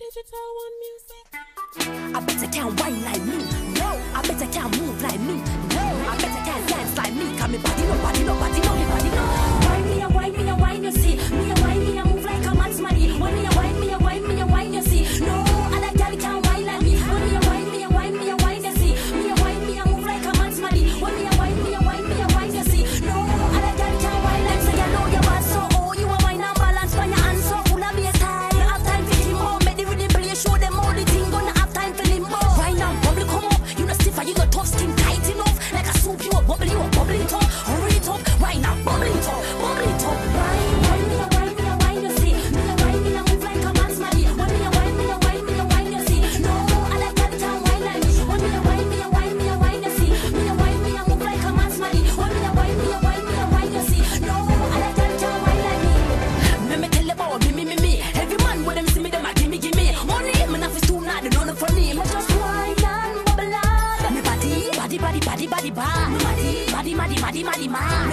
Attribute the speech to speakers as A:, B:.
A: Digital One music.
B: I bet I can't whine like me. No, I bet I can't move like me. No, I bet I can't dance like me. Cause me body, nobody know. Whine me, I whine, you see. Me, I whine, me, I move like a man's money. When me, I whine, you see. No, other girl can't whine like me. When me, I whine, you see. Me, I whine, me, I move like a man's money. When me, I whine, you see. No, other girl can't whine like me. Say, I know you are so old. You are whine and balance when your hands so full of bass style. Have time for him more. Make the rhythm play, show them all the thing. Gonna have time for limbo. Whine and bubble come up. You know stiffer, you got tough skin tight enough. Like a soup, you a bubble it up. Hurry it up. Whine and bubble it up. Whine me, I whine, you see. Me, I whine, me, I move like a man's money. When me, I whine, you see. No, I like that can't whine like me. When me, I whine, you see. Me, I whine, me, I move like a man's money. When me, I whine, you see. No, I like that can't whine like me. Me tell about me. Every man when them see me, them a gimme. Money, me not for too not, they know them for me. Me just whine and bubble on. Me body, bad. Me body, man.